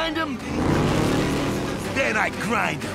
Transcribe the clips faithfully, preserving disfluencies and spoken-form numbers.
find them, then I grind them.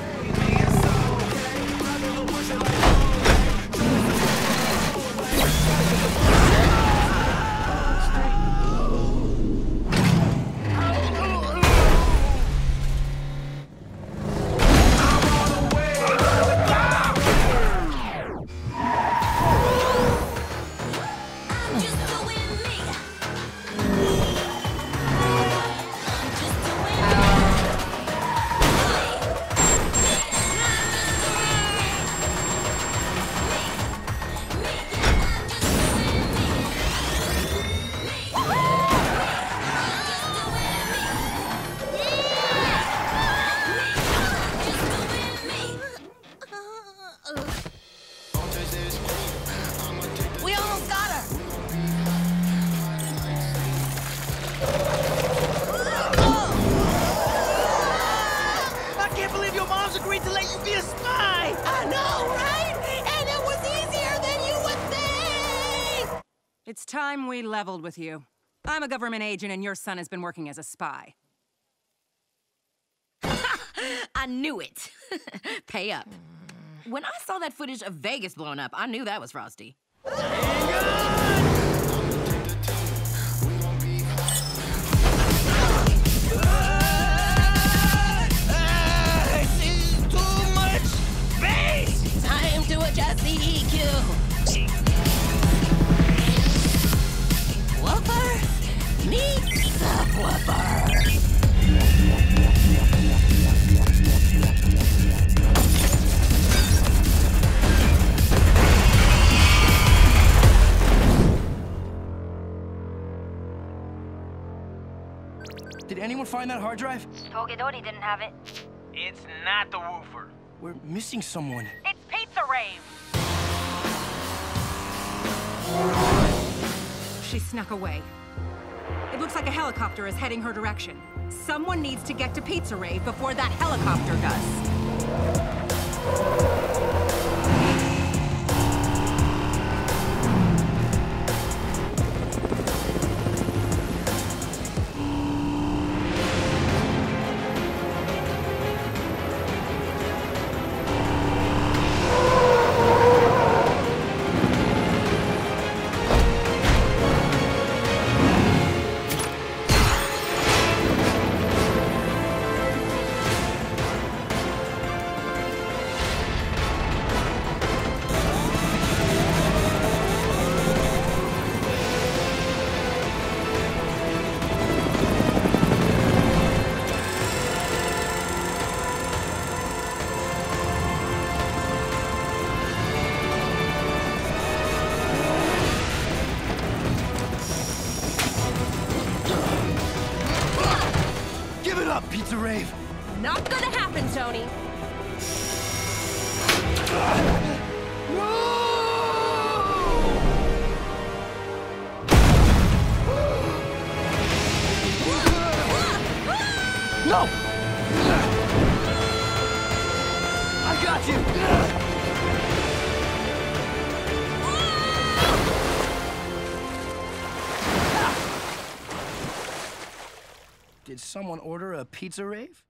Agreed to let you be a spy! I know, right? And it was easier than you would think! It's time we leveled with you. I'm a government agent and your son has been working as a spy. I knew it. Pay up. When I saw that footage of Vegas blowing up, I knew that was Frosty. Just the E Q. Whooper meets a whooper. Did anyone find that hard drive? Togedori didn't have it. It's not the woofer. We're missing someone. It's PizzaRave. She snuck away. It looks like a helicopter is heading her direction. Someone needs to get to PizzaRave before that helicopter does. PizzaRave. Not gonna happen, Tony. No! I got you! Did someone order a PizzaRave?